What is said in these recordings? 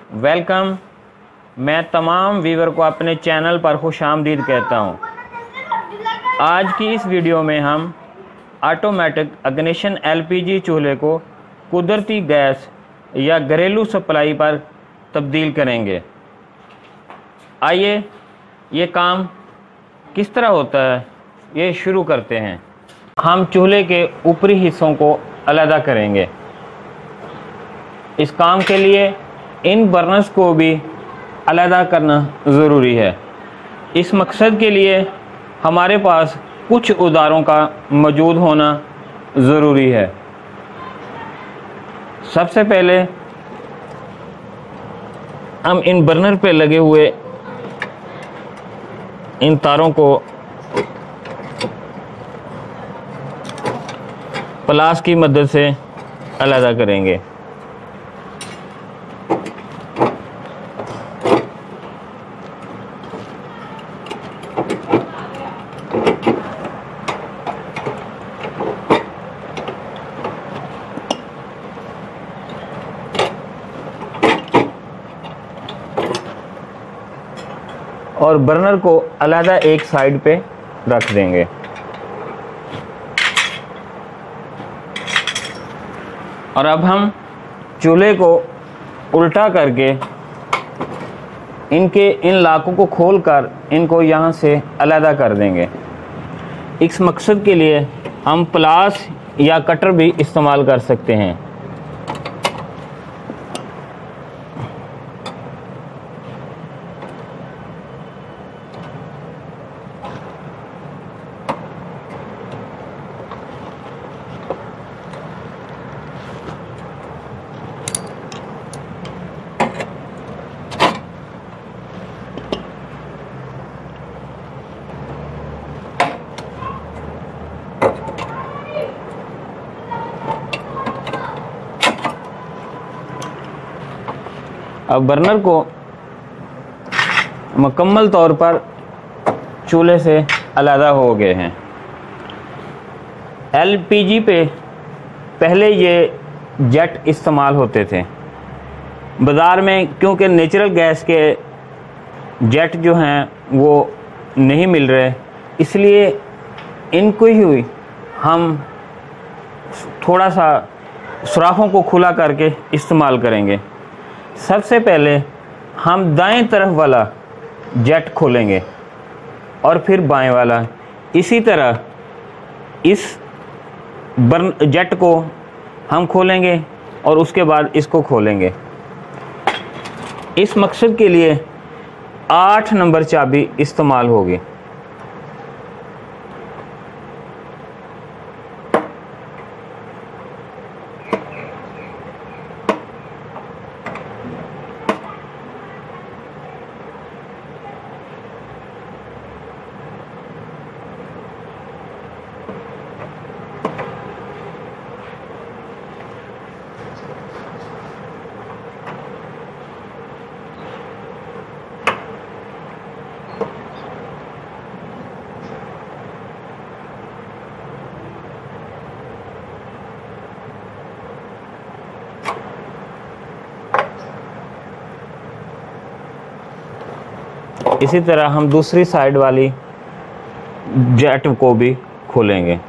Welcome. मैं तमाम viewer को अपने चैनल पर खुशामदीद कहता हूँ। आज की इस वीडियो में हम ऑटोमेटिक इग्निशन एलपीजी चूल्हे को कुदरती गैस या घरेलू सप्लाई पर तब्दील करेंगे। आइए ये काम किस तरह होता है ये शुरू करते हैं। हम चूल्हे के ऊपरी हिस्सों को अलग करेंगे। इस काम के लिए इन बर्नर्स को भी अलग करना ज़रूरी है। इस मकसद के लिए हमारे पास कुछ औजारों का मौजूद होना ज़रूरी है। सबसे पहले हम इन बर्नर पे लगे हुए इन तारों को प्लास की मदद से अलग करेंगे। और बर्नर को अलग एक साइड पे रख देंगे। और अब हम चूल्हे को उल्टा करके इन लाकों को खोलकर इनको यहाँ से अलग कर देंगे। इस मकसद के लिए हम प्लास या कटर भी इस्तेमाल कर सकते हैं। अब बर्नर को मुकम्मल तौर पर चूल्हे से अलग हो गए हैं। एलपीजी पे पहले ये जेट इस्तेमाल होते थे। बाज़ार में क्योंकि नेचुरल गैस के जेट जो हैं वो नहीं मिल रहे, इसलिए इनको ही हम थोड़ा सा सुराखों को खुला करके इस्तेमाल करेंगे। सबसे पहले हम दाएं तरफ वाला जेट खोलेंगे और फिर बाएं वाला। इसी तरह इस जेट को हम खोलेंगे और उसके बाद इसको खोलेंगे। इस मकसद के लिए 8 नंबर चाबी इस्तेमाल होगी। इसी तरह हम दूसरी साइड वाली जेट को भी खोलेंगे।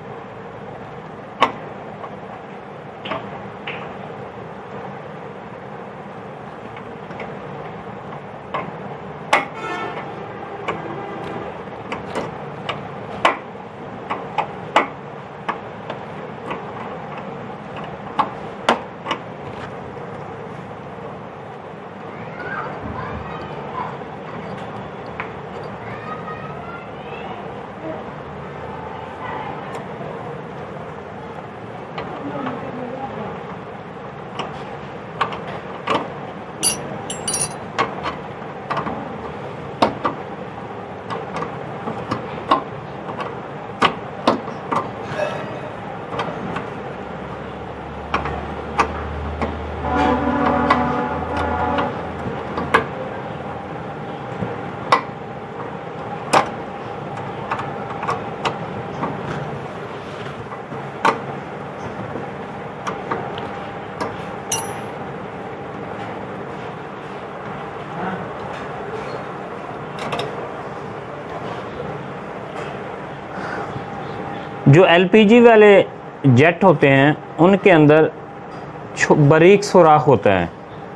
जो एलपीजी वाले जेट होते हैं उनके अंदर बारीक सुराख होता है,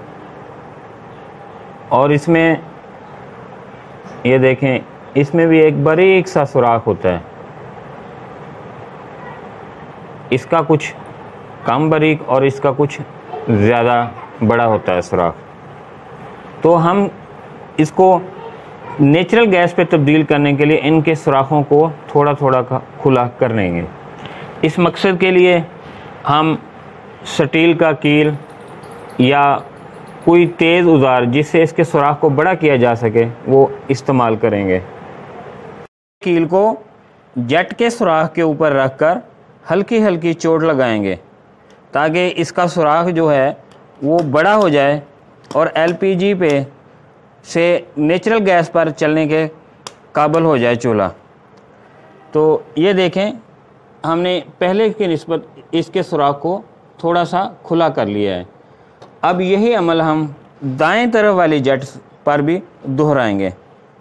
और इसमें ये देखें, इसमें भी एक बारीक सा सुराख होता है। इसका कुछ कम बारीक और इसका कुछ ज़्यादा बड़ा होता है सुराख। तो हम इसको नेचुरल गैस पे तब्दील करने के लिए इनके सुराखों को थोड़ा थोड़ा खुला कर लेंगे। इस मकसद के लिए हम स्टील का कील या कोई तेज़ औजार जिससे इसके सुराख को बड़ा किया जा सके वो इस्तेमाल करेंगे। कील को जेट के सुराख के ऊपर रखकर हल्की हल्की चोट लगाएंगे ताकि इसका सुराख जो है वो बड़ा हो जाए और एलपीजी पे से नेचुरल गैस पर चलने के काबिल हो जाए चूल्हा। तो ये देखें, हमने पहले की निस्बत इसके सुराख को थोड़ा सा खुला कर लिया है। अब यही अमल हम दाएं तरफ वाली जेट पर भी दोहराएंगे।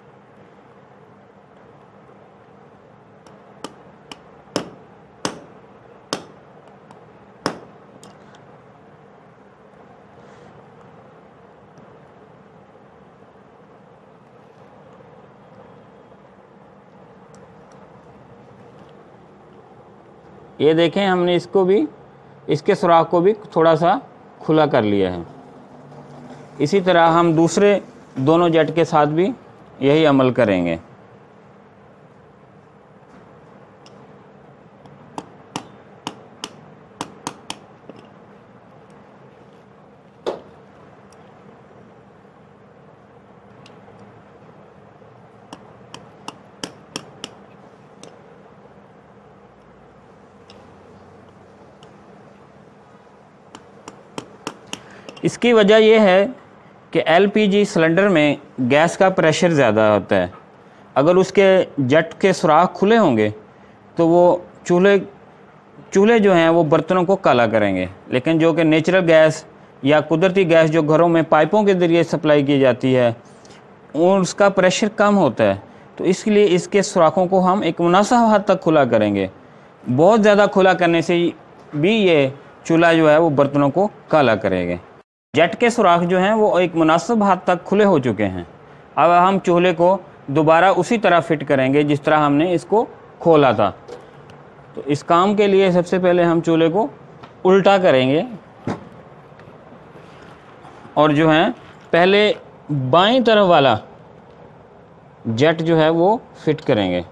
ये देखें, हमने इसको भी, इसके सुराख को भी थोड़ा सा खुला कर लिया है। इसी तरह हम दूसरे दोनों जेट के साथ भी यही अमल करेंगे। इसकी वजह यह है कि एलपीजी सिलेंडर में गैस का प्रेशर ज़्यादा होता है। अगर उसके जेट के सुराख खुले होंगे तो वो चूल्हे जो हैं वो बर्तनों को काला करेंगे, लेकिन जो कि नेचुरल गैस या कुदरती गैस जो घरों में पाइपों के ज़रिए सप्लाई की जाती है उसका प्रेशर कम होता है। तो इसलिए इसके सुराखों को हम एक मुनासिब हद तक खुला करेंगे। बहुत ज़्यादा खुला करने से भी ये चूल्हा जो है वो बर्तनों को काला करेंगे। जेट के सुराख जो हैं वो एक मुनासिब हद तक खुले हो चुके हैं। अब हम चूल्हे को दोबारा उसी तरह फिट करेंगे जिस तरह हमने इसको खोला था। तो इस काम के लिए सबसे पहले हम चूल्हे को उल्टा करेंगे और जो है पहले बाईं तरफ वाला जेट जो है वो फिट करेंगे।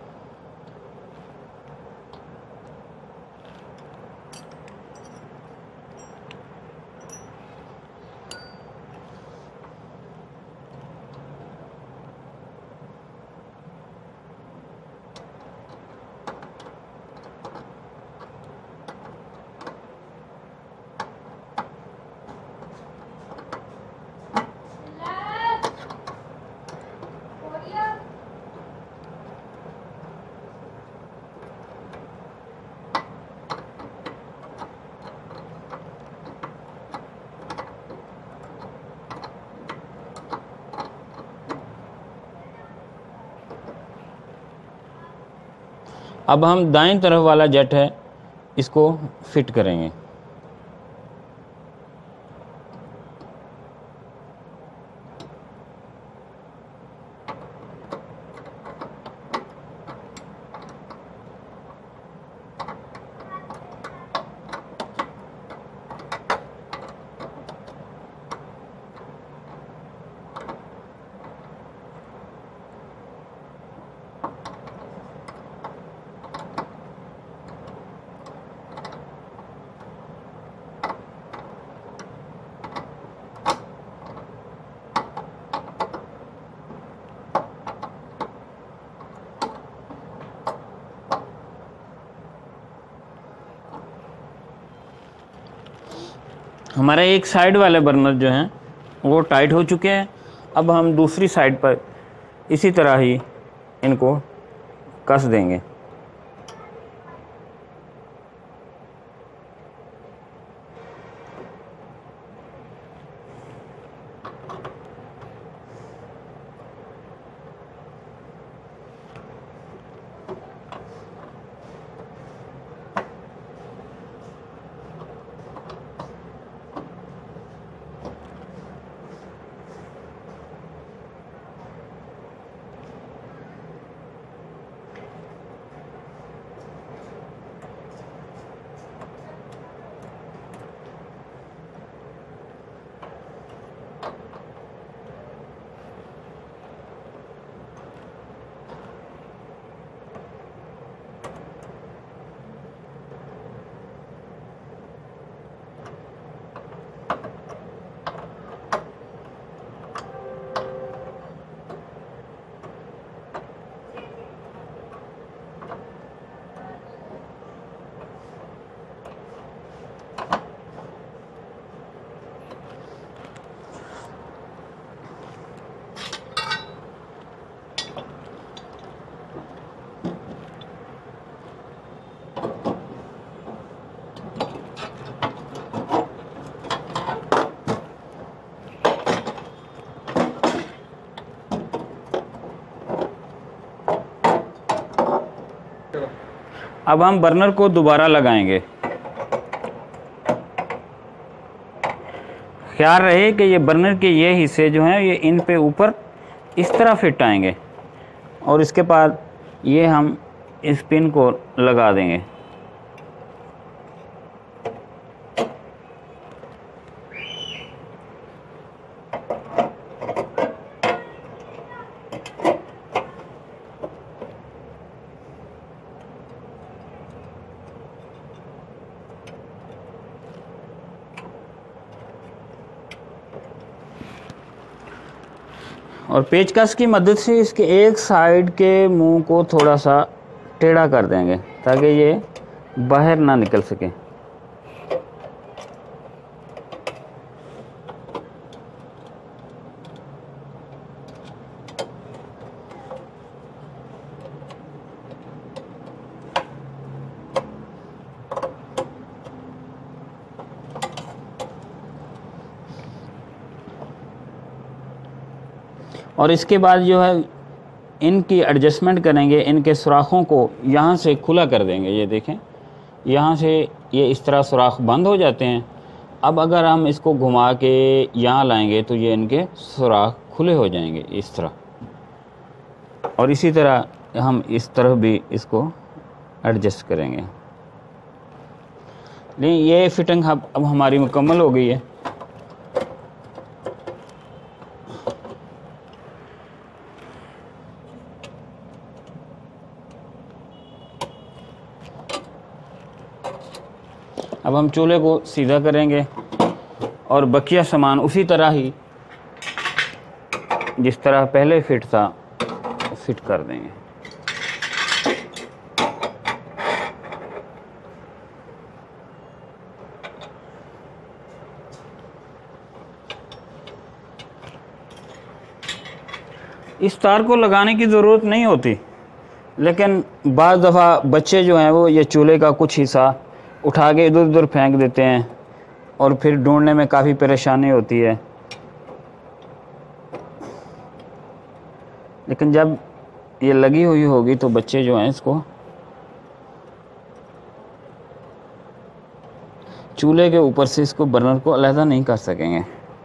अब हम दाईं तरफ वाला जेट है इसको फिट करेंगे। हमारे एक साइड वाले बर्नर जो हैं वो टाइट हो चुके हैं। अब हम दूसरी साइड पर इसी तरह ही इनको कस देंगे। अब हम बर्नर को दोबारा लगाएंगे। ख्याल रहे कि ये बर्नर के ये हिस्से जो हैं ये इन पे ऊपर इस तरह फिट आएंगे और इसके बाद ये हम इस पिन को लगा देंगे। और पेचकस की मदद से इसके एक साइड के मुंह को थोड़ा सा टेढ़ा कर देंगे ताकि ये बाहर ना निकल सके। और इसके बाद जो है इनकी एडजस्टमेंट करेंगे, इनके सुराखों को यहाँ से खुला कर देंगे। ये देखें, यहाँ से ये इस तरह सुराख बंद हो जाते हैं। अब अगर हम इसको घुमा के यहाँ लाएंगे तो ये इनके सुराख खुले हो जाएंगे इस तरह। और इसी तरह हम इस तरफ भी इसको एडजस्ट करेंगे। लेकिन ये फिटिंग अब हमारी मुकम्मल हो गई है। अब हम चूल्हे को सीधा करेंगे और बकिया सामान उसी तरह ही जिस तरह पहले फिट था फिट कर देंगे। इस तार को लगाने की ज़रूरत नहीं होती, लेकिन बाज़ दफ़ा बच्चे जो हैं वो ये चूल्हे का कुछ हिस्सा उठा के इधर उधर फेंक देते हैं और फिर ढूंढने में काफ़ी परेशानी होती है। लेकिन जब ये लगी हुई होगी तो बच्चे जो हैं इसको चूल्हे के ऊपर से इसको बर्नर को अलहदा नहीं कर सकेंगे।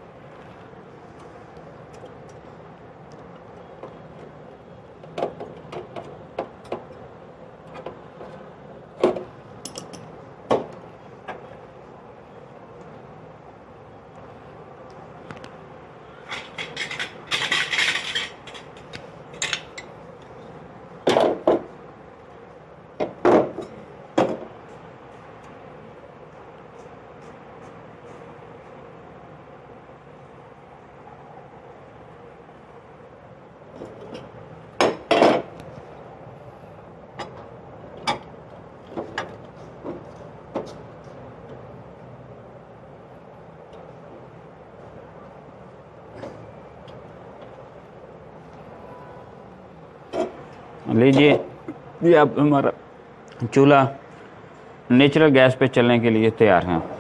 लीजिए, ये अब हमारा चूल्हा नेचुरल गैस पे चलने के लिए तैयार है।